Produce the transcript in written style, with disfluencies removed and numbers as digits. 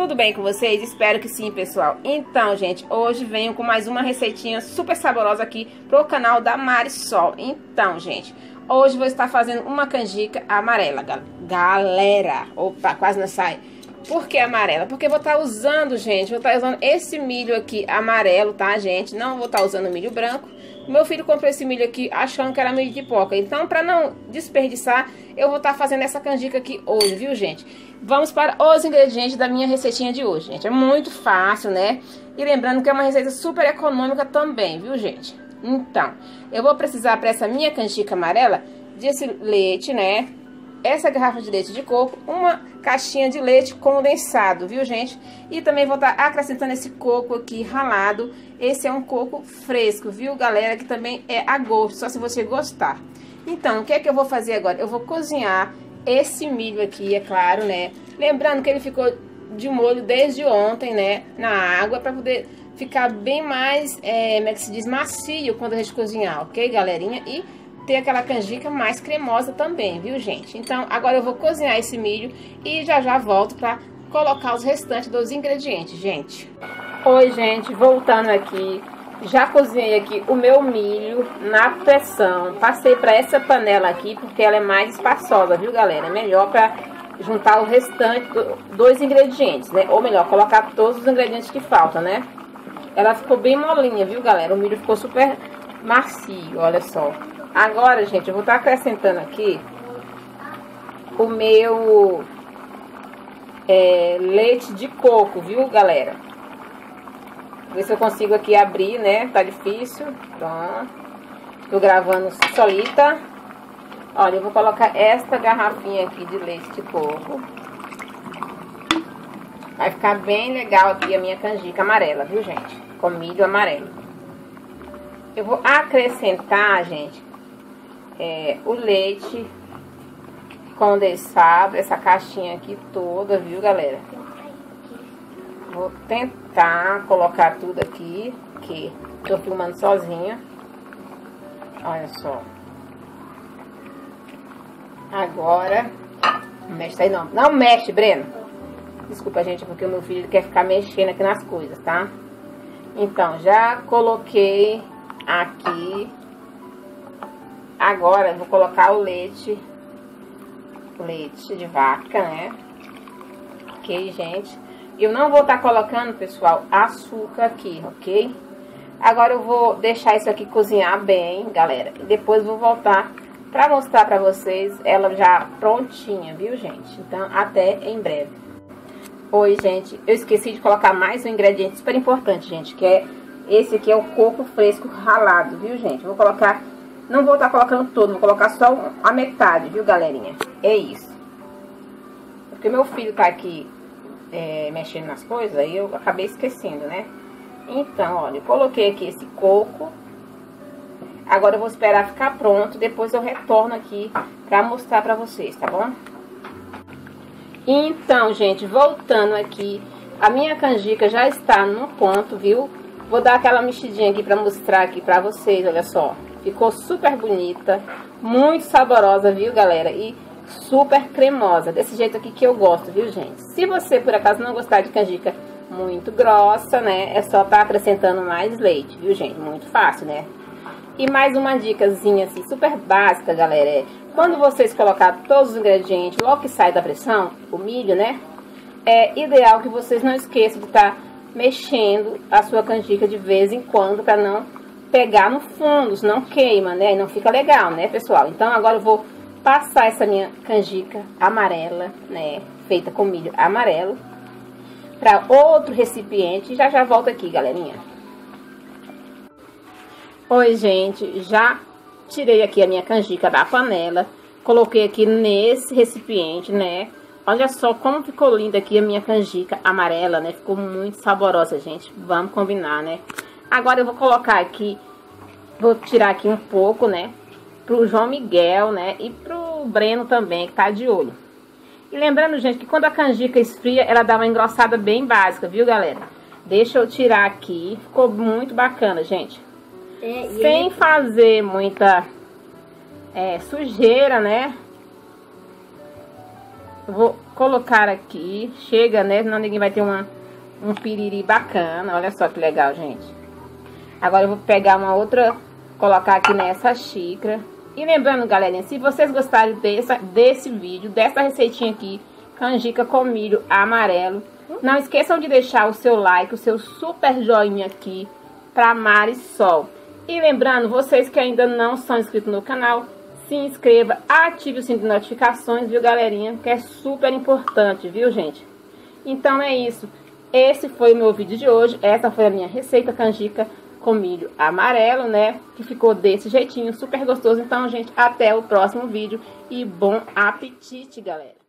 tudo bem com vocês? Espero que sim, pessoal. Então, gente, hoje venho com mais uma receitinha super saborosa aqui pro canal da Marisol. Então, gente, hoje vou estar fazendo uma canjica amarela, galera. Opa, quase não sai. Por que amarela? Porque eu vou estar usando, gente, vou estar usando esse milho aqui amarelo, tá, gente? Não vou estar usando milho branco. Meu filho comprou esse milho aqui achando que era milho de pipoca. Então, para não desperdiçar, eu vou estar fazendo essa canjica aqui hoje, viu, gente? Vamos para os ingredientes da minha receitinha de hoje, gente. É muito fácil, né? E lembrando que é uma receita super econômica também, viu, gente? Então, eu vou precisar para essa minha canjica amarela desse leite, né? Essa garrafa de leite de coco, uma caixinha de leite condensado, viu, gente? E também vou estar acrescentando esse coco aqui ralado. Esse é um coco fresco, viu, galera? Que também é a gosto, só se você gostar. Então, o que é que eu vou fazer agora? Eu vou cozinhar esse milho aqui, é claro, né? Lembrando que ele ficou de molho desde ontem, né? Na água, para poder ficar bem mais, como é que se diz, macio quando a gente cozinhar, ok, galerinha? E ter aquela canjica mais cremosa também, viu, gente? Então, agora eu vou cozinhar esse milho e já volto pra colocar os restantes dos ingredientes, gente. Oi, gente, voltando aqui, já cozinhei aqui o meu milho na pressão. Passei pra essa panela aqui, porque ela é mais espaçosa, viu, galera? É melhor pra juntar o restante dos ingredientes, né? Ou melhor, colocar todos os ingredientes que faltam, né? Ela ficou bem molinha, viu, galera? O milho ficou super macio, olha só. Agora, gente, eu vou estar acrescentando aqui o meu leite de coco, viu, galera? Ver se eu consigo aqui abrir, né? Tá difícil. Pronto. Tô gravando solita. Olha, eu vou colocar esta garrafinha aqui de leite de coco. Vai ficar bem legal aqui a minha canjica amarela, viu, gente? Com milho amarelo. Eu vou acrescentar, gente, o leite condensado, essa caixinha aqui toda, viu, galera? Vou tentar colocar tudo aqui, que tô filmando sozinha. Olha só. Agora, não mexe aí não. Não mexe, Breno. Desculpa, gente, porque o meu filho quer ficar mexendo aqui nas coisas, tá? Então, já coloquei aqui. Agora eu vou colocar o leite de vaca, né? Ok, gente? Eu não vou estar colocando, pessoal, açúcar aqui, ok? Agora eu vou deixar isso aqui cozinhar bem, galera. E depois vou voltar para mostrar para vocês ela já prontinha, viu, gente? Então, até em breve. Oi, gente. Eu esqueci de colocar mais um ingrediente super importante, gente, que é esse aqui, é o coco fresco ralado, viu, gente? Vou colocar... Não vou estar colocando todo, vou colocar só a metade, viu, galerinha? É isso. Porque meu filho tá aqui mexendo nas coisas, aí eu acabei esquecendo, né? Então, olha, eu coloquei aqui esse coco. Agora eu vou esperar ficar pronto, depois eu retorno aqui pra mostrar pra vocês, tá bom? Então, gente, voltando aqui, a minha canjica já está no ponto, viu? Vou dar aquela mexidinha aqui pra mostrar aqui pra vocês, olha só. Ficou super bonita, muito saborosa, viu, galera? E super cremosa, desse jeito aqui que eu gosto, viu, gente? Se você, por acaso, não gostar de canjica muito grossa, né? É só tá acrescentando mais leite, viu, gente? Muito fácil, né? E mais uma dicasinha, assim, super básica, galera. Quando vocês colocar todos os ingredientes, logo que sai da pressão, o milho, né? É ideal que vocês não esqueçam de estar mexendo a sua canjica de vez em quando, para não pegar no fundo, senão queima, né? E não fica legal, né, pessoal? Então, agora eu vou passar essa minha canjica amarela, né? Feita com milho amarelo, para outro recipiente. E já volto aqui, galerinha. Oi, gente. Já tirei aqui a minha canjica da panela. Coloquei aqui nesse recipiente, né? Olha só como ficou linda aqui a minha canjica amarela, né? Ficou muito saborosa, gente. Vamos combinar, né? Agora eu vou colocar aqui, vou tirar aqui um pouco, né? Pro João Miguel, né? E pro Breno também, que tá de olho. E lembrando, gente, que quando a canjica esfria, ela dá uma engrossada bem básica, viu, galera? Deixa eu tirar aqui. Ficou muito bacana, gente. Sem fazer muita sujeira, né? Eu vou colocar aqui. Chega, né? Senão ninguém vai ter um piriri bacana. Olha só que legal, gente. Agora eu vou pegar uma outra, colocar aqui nessa xícara. E lembrando, galerinha, se vocês gostarem desse vídeo, dessa receitinha aqui, canjica com milho amarelo, não esqueçam de deixar o seu like, o seu super joinha aqui pra Marisol. E lembrando, vocês que ainda não são inscritos no canal, se inscreva, ative o sininho de notificações, viu, galerinha? Que é super importante, viu, gente? Então é isso. Esse foi o meu vídeo de hoje. Essa foi a minha receita canjica com milho amarelo, né? Que ficou desse jeitinho, super gostoso. Então, gente, até o próximo vídeo e bom apetite, galera!